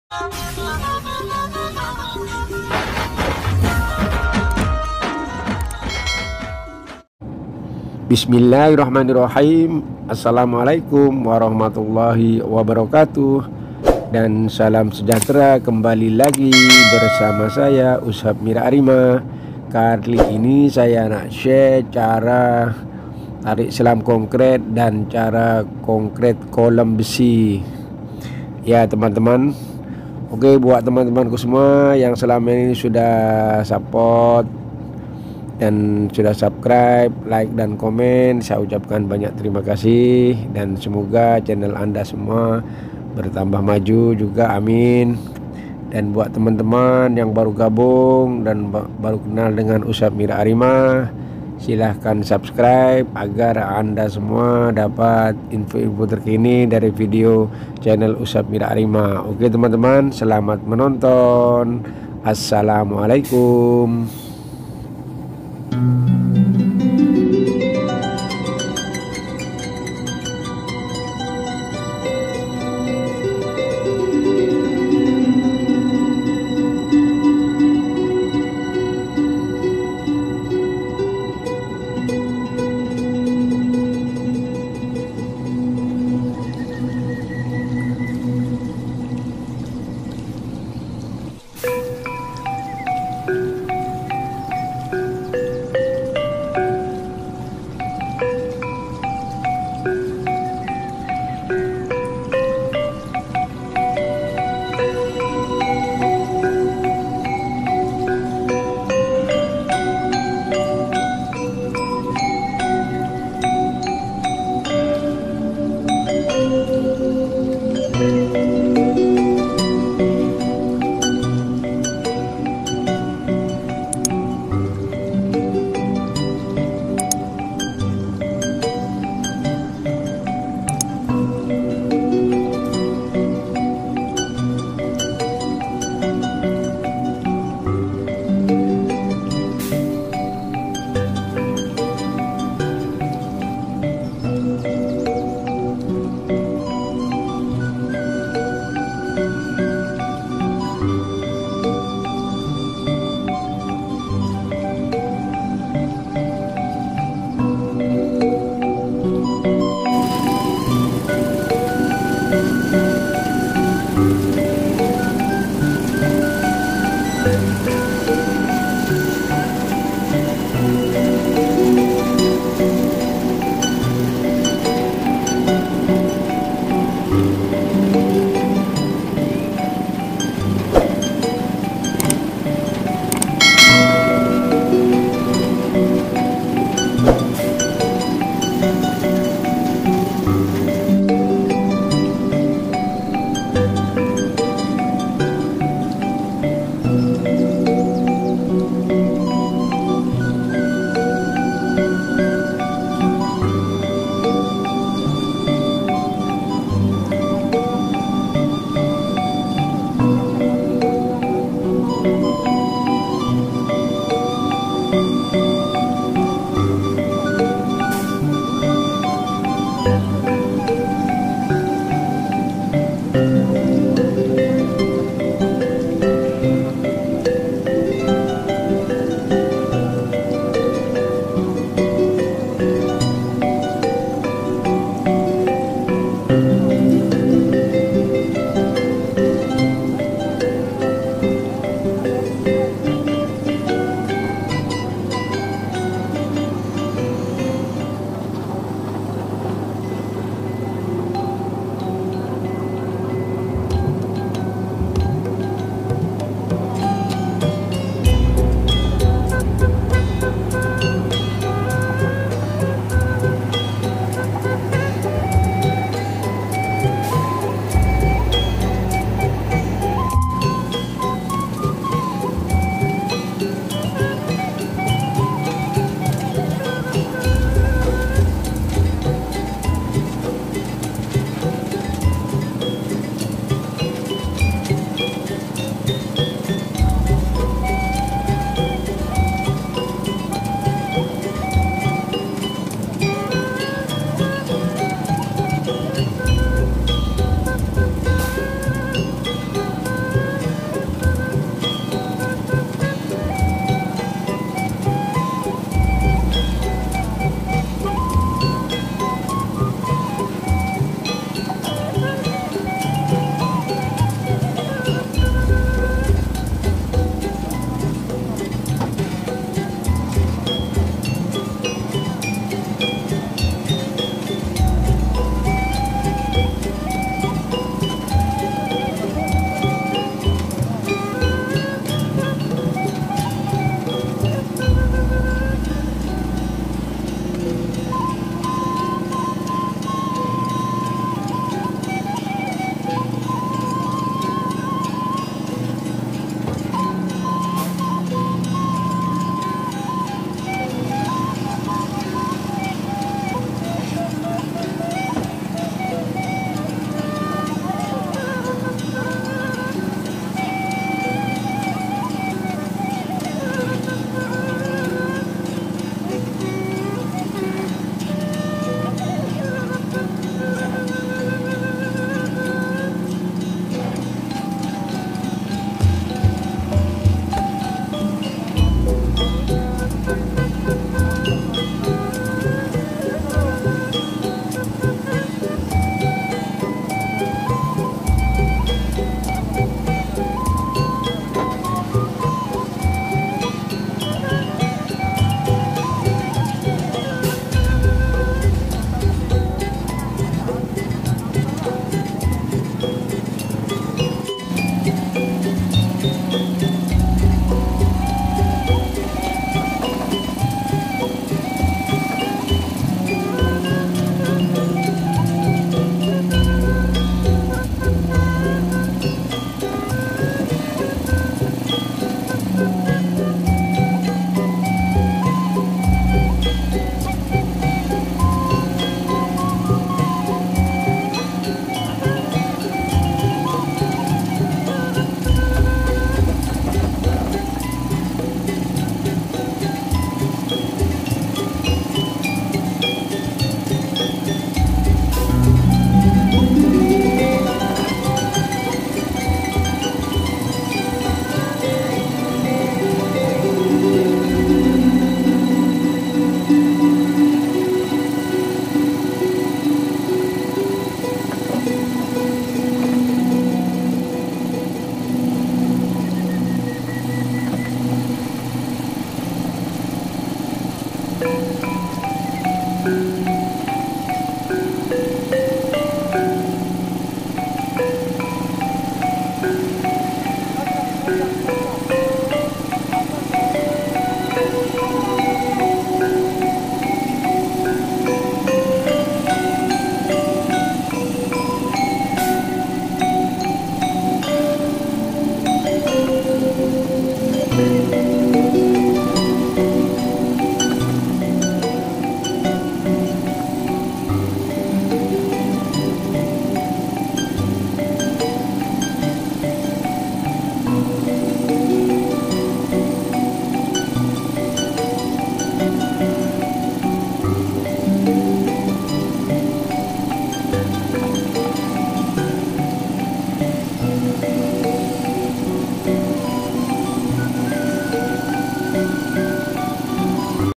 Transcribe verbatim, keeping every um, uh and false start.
Bismillahirrahmanirrahim. Assalamualaikum warahmatullahi wabarakatuh. Dan salam sejahtera, kembali lagi bersama saya Ushab Mira Arima. Kali ini saya nak share cara tarik selam konkret dan cara konkret kolam besi. Ya teman-teman. Oke, buat teman-temanku semua yang selama ini sudah support dan sudah subscribe, like dan komen, saya ucapkan banyak terima kasih, dan semoga channel Anda semua bertambah maju juga, amin. Dan buat teman-teman yang baru gabung dan baru kenal dengan Ushab Mira Arima, silahkan subscribe agar Anda semua dapat info-info terkini dari video channel Ushab Mira Arima. Oke teman-teman, selamat menonton. Assalamualaikum.